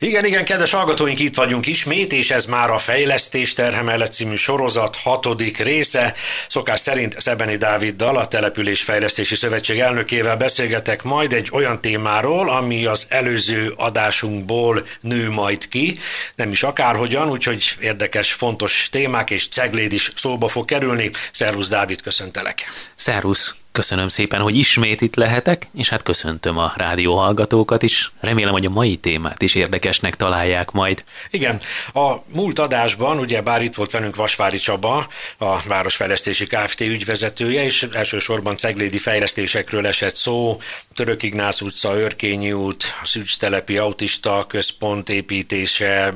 Igen, kedves hallgatóink, itt vagyunk ismét, és ez már a Fejlesztés terhemellet című sorozat 6. része. Szokás szerint Szebeni Dáviddal, a Településfejlesztési Szövetség elnökével beszélgetek majd egy olyan témáról, ami az előző adásunkból nő majd ki, nem is akárhogyan, úgyhogy érdekes, fontos témák, és Cegléd is szóba fog kerülni. Szervusz Dávid, köszöntelek! Szervusz! Köszönöm szépen, hogy ismét itt lehetek, és hát köszöntöm a rádióhallgatókat is. Remélem, hogy a mai témát is érdekesnek találják majd. Igen, a múlt adásban, ugyebár itt volt velünk Vasvári Csaba, a Városfejlesztési Kft. Ügyvezetője, és elsősorban ceglédi fejlesztésekről esett szó, Török Ignász utca, Örkényi út, Szücstelepi autista központ építése,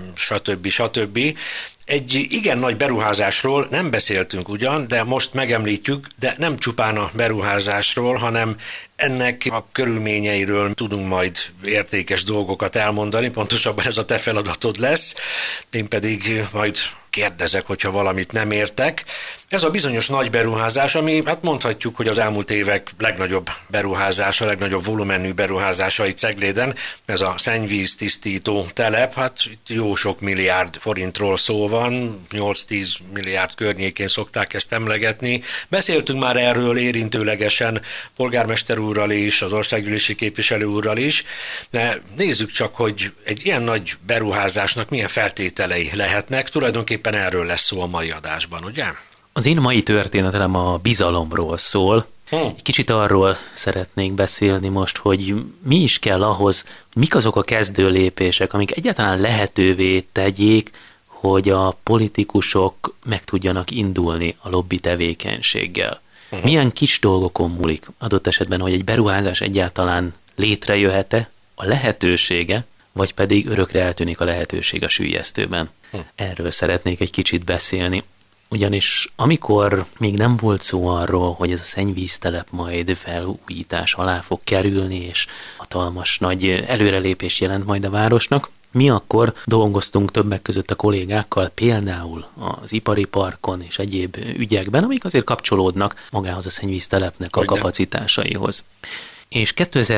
stb. Egy igen nagy beruházásról nem beszéltünk ugyan, de most megemlítjük, de nem csupán a beruházásról, hanem ennek a körülményeiről tudunk majd értékes dolgokat elmondani, pontosabban ez a te feladatod lesz, én pedig majd kérdezek, hogyha valamit nem értek. Ez a bizonyos nagy beruházás, ami hát mondhatjuk, hogy az elmúlt évek legnagyobb beruházása, legnagyobb volumenű beruházása itt Cegléden, ez a szennyvíz tisztító telep, hát itt jó sok milliárd forintról szó van, 8-10 milliárd környékén szokták ezt emlegetni. Beszéltünk már erről érintőlegesen polgármester úrral is, az országgyűlési képviselő úrral is, de nézzük csak, hogy egy ilyen nagy beruházásnak milyen feltételei lehetnek. Tulajdonképpen erről lesz szó a mai adásban, ugye? Az én mai történetem a bizalomról szól. Egy kicsit arról szeretnék beszélni most, hogy mi is kell ahhoz, hogy mik azok a kezdő lépések, amik egyáltalán lehetővé tegyék, hogy a politikusok meg tudjanak indulni a lobby tevékenységgel. Milyen kis dolgokon múlik adott esetben, hogy egy beruházás egyáltalán létrejöhet-e, a lehetősége, vagy pedig örökre eltűnik a lehetőség a süllyesztőben. Erről szeretnék egy kicsit beszélni. Ugyanis amikor még nem volt szó arról, hogy ez a szennyvíztelep majd felújítás alá fog kerülni, és hatalmas nagy előrelépés jelent majd a városnak, mi akkor dolgoztunk többek között a kollégákkal, például az ipari parkon és egyéb ügyekben, amik azért kapcsolódnak magához a szennyvíztelepnek a kapacitásaihoz. És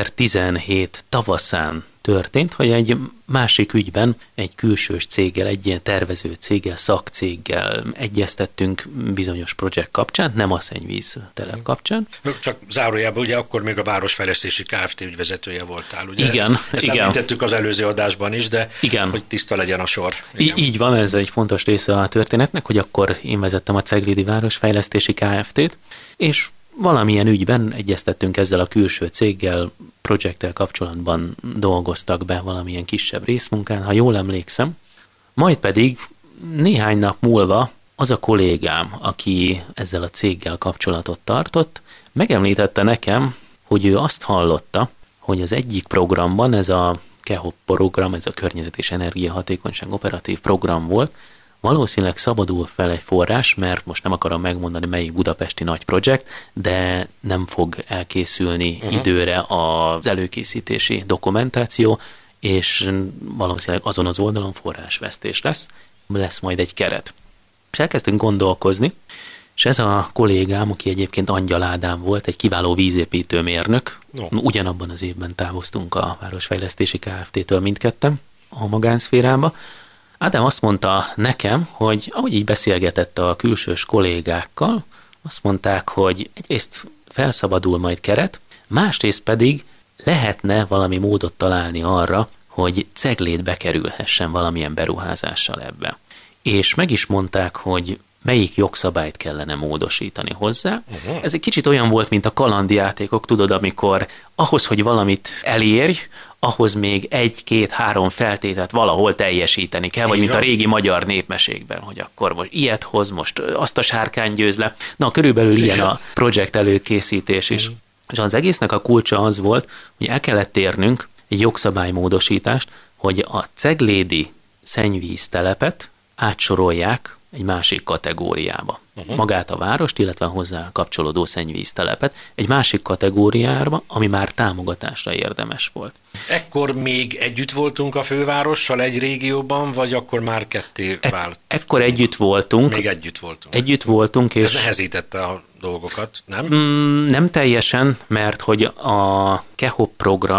2017 tavaszán történt, hogy egy másik ügyben egy külsős céggel, egy ilyen tervező céggel, szakcéggel egyeztettünk bizonyos projekt kapcsán, nem a szennyvíztelep kapcsán. Csak zárójában, ugye akkor még a Városfejlesztési Kft. Ügyvezetője voltál, ugye? Igen. Ezt említettük az előző adásban is, de igen, hogy tiszta legyen a sor. Így van, ez egy fontos része a történetnek, hogy akkor én vezettem a Ceglédi Városfejlesztési Kft.-t, és valamilyen ügyben egyeztettünk ezzel a külső céggel, projekttel kapcsolatban dolgoztak be valamilyen kisebb részmunkán, ha jól emlékszem. Majd pedig néhány nap múlva az a kollégám, aki ezzel a céggel kapcsolatot tartott, megemlítette nekem, hogy ő azt hallotta, hogy az egyik programban, ez a KEHOP program, ez a Környezet és Energiahatékonyság operatív program volt, valószínűleg szabadul fel egy forrás, mert most nem akarom megmondani, melyik budapesti nagy projekt, de nem fog elkészülni időre az előkészítési dokumentáció, és valószínűleg azon az oldalon forrásvesztés lesz majd egy keret. És elkezdtünk gondolkozni, és ez a kollégám, aki egyébként Angyal Ádám volt, egy kiváló vízépítőmérnök, ugyanabban az évben távoztunk a Városfejlesztési Kft.-től mindketten a magánszférába. Ádám azt mondta nekem, hogy ahogy így beszélgetett a külsős kollégákkal, azt mondták, hogy egyrészt felszabadul majd keret, másrészt pedig lehetne valami módot találni arra, hogy Cegléd bekerülhessen valamilyen beruházással ebbe. És meg is mondták, hogy melyik jogszabályt kellene módosítani hozzá. Ez egy kicsit olyan volt, mint a kalandjátékok, tudod, amikor ahhoz, hogy valamit elérj, ahhoz még 1-2-3 feltételt valahol teljesíteni kell, vagy mint a régi magyar népmesékben, hogy akkor most ilyet hoz, most azt a sárkány győz le. Na, körülbelül ilyen a projekt előkészítés is. És az egésznek a kulcsa az volt, hogy el kellett érnünk egy jogszabálymódosítást, hogy a ceglédi szennyvíztelepet átsorolják egy másik kategóriába. Magát a várost, illetve hozzá kapcsolódó szennyvíztelepet egy másik kategóriába, ami már támogatásra érdemes volt. Ekkor még együtt voltunk a fővárossal egy régióban, vagy akkor már ketté vált? Ekkor együtt voltunk. Még együtt voltunk. Együtt voltunk, és... Ez nehezítette a dolgokat, nem? Nem teljesen, mert hogy a KEHOP program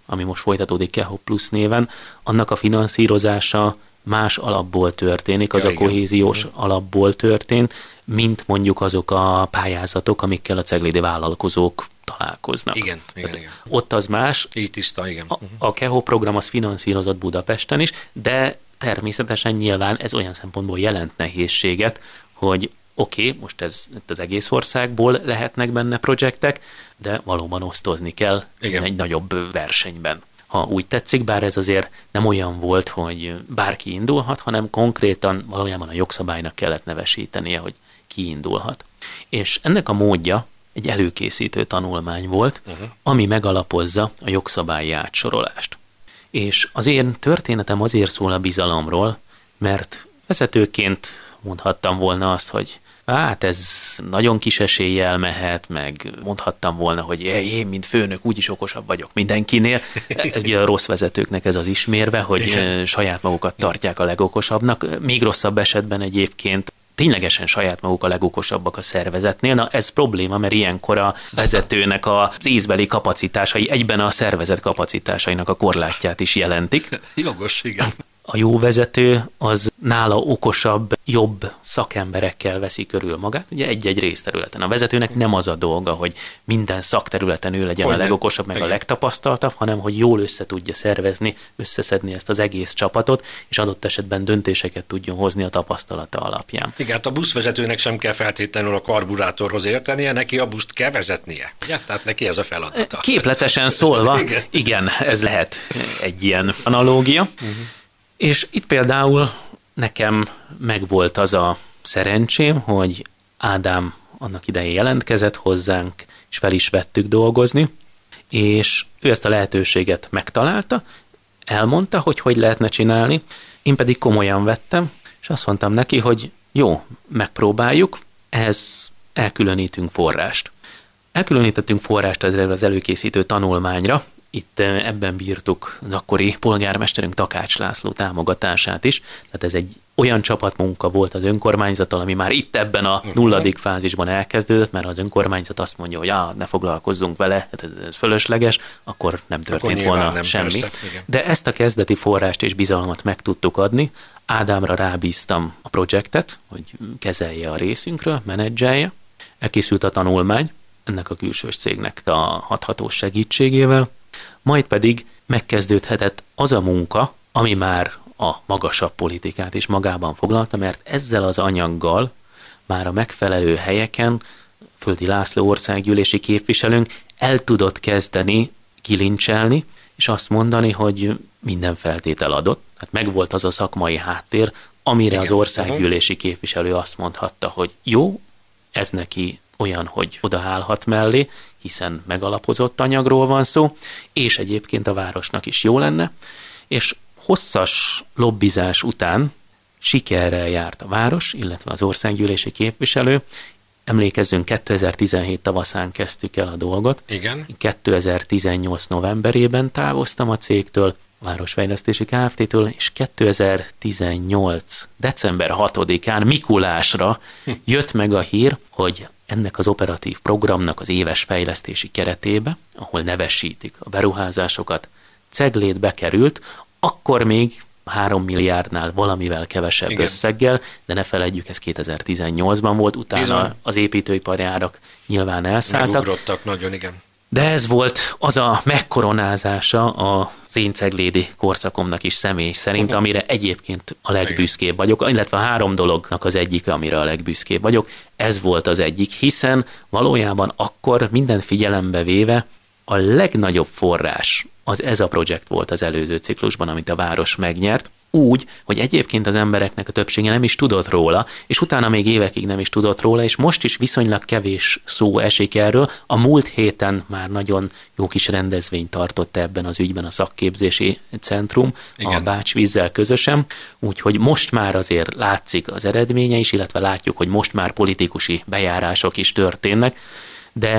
ami most folytatódik Keho Plus néven, annak a finanszírozása más alapból történik, az a kohéziós alapból történt, mint mondjuk azok a pályázatok, amikkel a ceglédi vállalkozók találkoznak. Igen. Ott az más. Így tiszta, igen. A Keho program az finanszírozott Budapesten is, de természetesen nyilván ez olyan szempontból jelent nehézséget, hogy oké, most ez az egész országból lehetnek benne projektek, de valóban osztozni kell egy nagyobb versenyben. Ha úgy tetszik, bár ez azért nem olyan volt, hogy bárki indulhat, hanem konkrétan valójában a jogszabálynak kellett nevesítenie, hogy ki indulhat. És ennek a módja egy előkészítő tanulmány volt, ami megalapozza a jogszabályi átsorolást. És az én történetem azért szól a bizalomról, mert vezetőként mondhattam volna azt, hogy hát ez nagyon kis eséllyel mehet, meg mondhattam volna, hogy én, mint főnök, úgyis okosabb vagyok mindenkinél. Ugye a rossz vezetőknek ez az ismérve, hogy saját magukat tartják a legokosabbnak. Még rosszabb esetben egyébként ténylegesen saját maguk a legokosabbak a szervezetnél. Na ez probléma, mert ilyenkor a vezetőnek az észbeli kapacitásai egyben a szervezet kapacitásainak a korlátját is jelentik. Jogos, igen. A jó vezető az nála okosabb, jobb szakemberekkel veszi körül magát, ugye egy-egy részterületen. A vezetőnek nem az a dolga, hogy minden szakterületen ő legyen a legokosabb, meg a legtapasztaltabb, hanem hogy jól össze tudja szervezni, összeszedni ezt az egész csapatot, és adott esetben döntéseket tudjon hozni a tapasztalata alapján. Igen, hát a buszvezetőnek sem kell feltétlenül a karburátorhoz értenie, neki a buszt kell vezetnie. Ja, tehát neki ez a feladata. Képletesen szólva, igen, ez lehet egy ilyen analógia. És itt például nekem megvolt az a szerencsém, hogy Ádám annak idején jelentkezett hozzánk, és fel is vettük dolgozni, és ő ezt a lehetőséget megtalálta, elmondta, hogy lehetne csinálni, én pedig komolyan vettem, és azt mondtam neki, hogy jó, megpróbáljuk, ehhez elkülönítünk forrást. Elkülönítettünk forrást az előkészítő tanulmányra, itt ebben bírtuk az akkori polgármesterünk Takács László támogatását is, tehát ez egy olyan csapatmunka volt az önkormányzattal, ami már itt ebben a nulladik fázisban elkezdődött, mert az önkormányzat azt mondja, hogy ne foglalkozzunk vele, ez fölösleges, akkor nem történt volna nem, semmi. Persze, de ezt a kezdeti forrást és bizalmat meg tudtuk adni. Ádámra rábíztam a projektet, hogy kezelje a részünkről, menedzselje. Elkészült a tanulmány ennek a külsős cégnek a hathatós segítségével, majd pedig megkezdődhetett az a munka, ami már a magasabb politikát is magában foglalta, mert ezzel az anyaggal már a megfelelő helyeken Földi László országgyűlési képviselőnk el tudott kezdeni kilincselni, és azt mondani, hogy minden feltétel adott. Tehát megvolt az a szakmai háttér, amire az országgyűlési képviselő azt mondhatta, hogy jó, ez neki olyan, hogy odaállhat mellé, hiszen megalapozott anyagról van szó, és egyébként a városnak is jó lenne, és hosszas lobbizás után sikerrel járt a város, illetve az országgyűlési képviselő. Emlékezzünk, 2017 tavaszán kezdtük el a dolgot. Igen. 2018 novemberében távoztam a cégtől, a Városfejlesztési Kft-től, és 2018 december 6-án Mikulásra jött meg a hír, hogy ennek az operatív programnak az éves fejlesztési keretébe, ahol nevesítik a beruházásokat, Ceglét bekerült, akkor még 3 milliárdnál valamivel kevesebb összeggel, de ne feledjük, ez 2018-ban volt, utána az építőipari árak nyilván elszálltak. Megugrottak nagyon, igen. De ez volt az a megkoronázása az én ceglédi korszakomnak is személy szerint, amire egyébként a legbüszkébb vagyok, illetve a 3 dolognak az egyik, amire a legbüszkébb vagyok. Ez volt az egyik, hiszen valójában akkor minden figyelembe véve a legnagyobb forrás ez a projekt volt az előző ciklusban, amit a város megnyert, úgy, hogy egyébként az embereknek a többsége nem is tudott róla, és utána még évekig nem is tudott róla, és most is viszonylag kevés szó esik erről. A múlt héten már nagyon jó kis rendezvényt tartott ebben az ügyben a szakképzési centrum, a Bács-vízzel közösen, úgyhogy most már azért látszik az eredménye is, illetve látjuk, hogy most már politikusi bejárások is történnek, de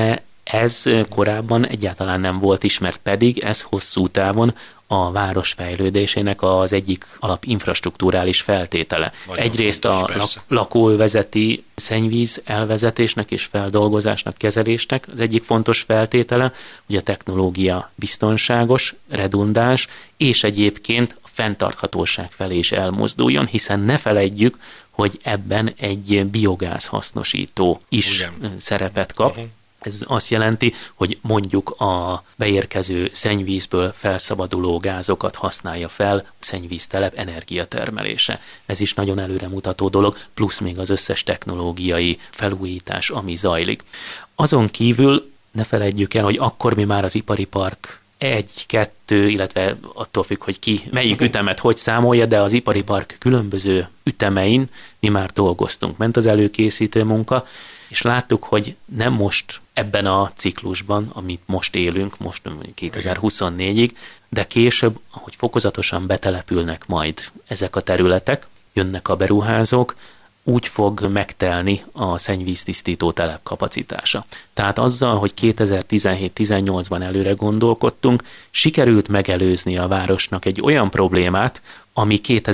Ez korábban egyáltalán nem volt ismert, pedig ez hosszú távon a város fejlődésének az egyik alapinfrastrukturális feltétele. Nagyon egyrészt fontos, a lakóövezeti szennyvíz elvezetésnek és feldolgozásnak, kezelésnek az egyik fontos feltétele, hogy a technológia biztonságos, redundáns, és egyébként a fenntarthatóság felé is elmozduljon, hiszen ne feledjük, hogy ebben egy biogáz hasznosító is szerepet kap. Ez azt jelenti, hogy mondjuk a beérkező szennyvízből felszabaduló gázokat használja fel a szennyvíztelep energiatermelése. Ez is nagyon előremutató dolog, plusz még az összes technológiai felújítás, ami zajlik. Azon kívül ne feledjük el, hogy akkor mi már az ipari park 1-2, illetve attól függ, hogy ki melyik ütemet hogy számolja, de az ipari park különböző ütemein mi már dolgoztunk. Ment az előkészítő munka, és láttuk, hogy nem most ebben a ciklusban, amit most élünk, most 2024-ig, de később, ahogy fokozatosan betelepülnek majd ezek a területek, jönnek a beruházók, úgy fog megtelni a szennyvíztisztító telep kapacitása. Tehát azzal, hogy 2017-18-ban előre gondolkodtunk, sikerült megelőzni a városnak egy olyan problémát, ami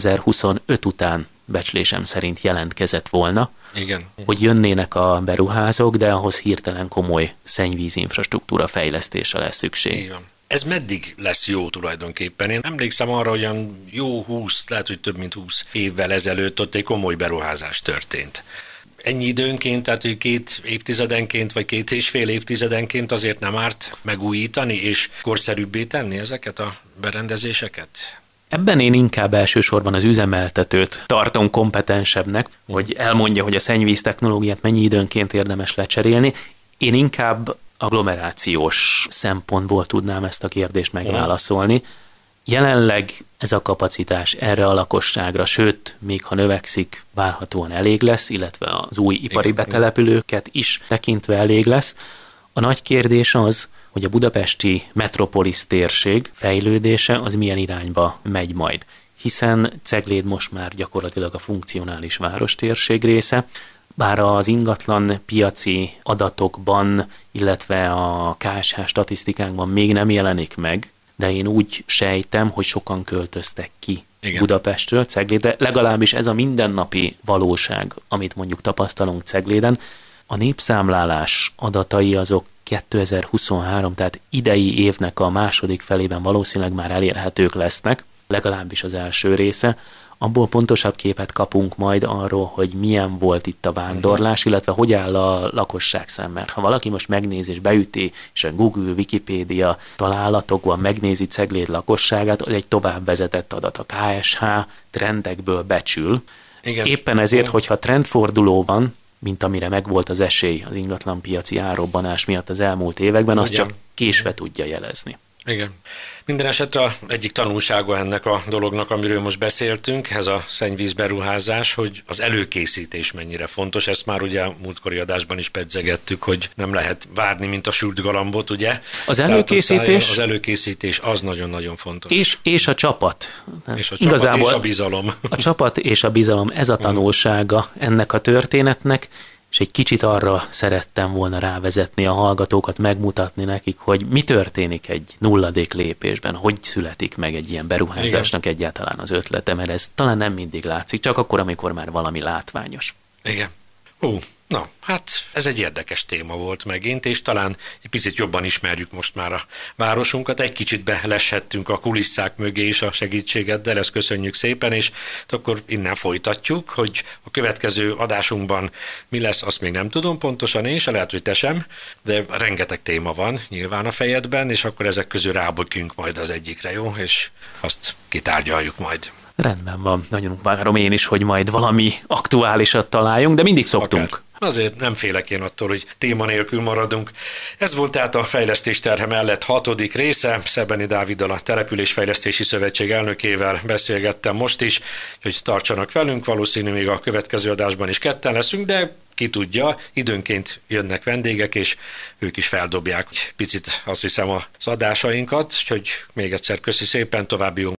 2025 után becslésem szerint jelentkezett volna, igen, hogy jönnének a beruházók, de ahhoz hirtelen komoly szennyvízinfrastruktúra fejlesztése lesz szükség. Igen. Ez meddig lesz jó tulajdonképpen? Én emlékszem arra, hogy olyan jó 20, lehet, hogy több mint 20 évvel ezelőtt ott egy komoly beruházás történt. Ennyi időnként, tehát hogy 2 évtizedenként, vagy 2,5 évtizedenként azért nem árt megújítani és korszerűbbé tenni ezeket a berendezéseket? Ebben én inkább elsősorban az üzemeltetőt tartom kompetensebbnek, hogy elmondja, hogy a szennyvíz technológiát mennyi időnként érdemes lecserélni. Én inkább agglomerációs szempontból tudnám ezt a kérdést megválaszolni. Jelenleg ez a kapacitás erre a lakosságra, sőt, még ha növekszik, várhatóan elég lesz, illetve az új ipari betelepülőket is tekintve elég lesz. A nagy kérdés az, hogy a budapesti metropolis térség fejlődése az milyen irányba megy majd. Hiszen Cegléd most már gyakorlatilag a funkcionális várostérség része, bár az ingatlan piaci adatokban, illetve a KSH statisztikákban még nem jelenik meg, de én úgy sejtem, hogy sokan költöztek ki Budapestről, Ceglédre. Legalábbis ez a mindennapi valóság, amit mondjuk tapasztalunk Cegléden. A népszámlálás adatai azok 2023, tehát idei évnek a második felében valószínűleg már elérhetők lesznek, legalábbis az első része. Abból pontosabb képet kapunk majd arról, hogy milyen volt itt a vándorlás, illetve hogy áll a lakosságszám. Mert ha valaki most megnézi és beüti, és a Google, Wikipédia találatokban megnézi Cegléd lakosságát, az egy tovább vezetett adat. A KSH trendekből becsül. Igen. Éppen ezért, hogyha trendforduló van, mint amire megvolt az esély az ingatlanpiaci árrobbanás miatt az elmúlt években, azt csak késve tudja jelezni. Igen. Minden esetre egyik tanulsága ennek a dolognak, amiről most beszéltünk, ez a szennyvízberuházás, hogy az előkészítés mennyire fontos. Ezt már ugye a múltkori adásban is pedzegettük, hogy nem lehet várni, mint a sült galambot, ugye? Az előkészítés az nagyon-nagyon fontos. És a csapat. És a csapat és a bizalom. A csapat és a bizalom, ez a tanulsága ennek a történetnek, és egy kicsit arra szerettem volna rávezetni a hallgatókat, megmutatni nekik, hogy mi történik egy nulladék lépésben, hogy születik meg egy ilyen beruházásnak egyáltalán az ötlete, mert ez talán nem mindig látszik, csak akkor, amikor már valami látványos. Igen. Na, hát ez egy érdekes téma volt megint, és talán egy picit jobban ismerjük most már a városunkat, egy kicsit beleshettünk a kulisszák mögé is a segítségeddel, ezt köszönjük szépen, és akkor innen folytatjuk, hogy a következő adásunkban mi lesz, azt még nem tudom pontosan én, se lehet, hogy te sem, de rengeteg téma van nyilván a fejedben, és akkor ezek közül rábökünk majd az egyikre, jó? És azt kitárgyaljuk majd. Rendben van, nagyon várom én is, hogy majd valami aktuálisat találjunk, de mindig szoktunk. Akár. Azért nem félek én attól, hogy téma nélkül maradunk. Ez volt tehát a Fejlesztés terhe mellett 6. része. Szebeni Dáviddal, a Településfejlesztési Szövetség elnökével beszélgettem most is, hogy tartsanak velünk, valószínű még a következő adásban is ketten leszünk, de ki tudja, időnként jönnek vendégek, és ők is feldobják picit, azt hiszem, az adásainkat, úgyhogy még egyszer köszi szépen, további jó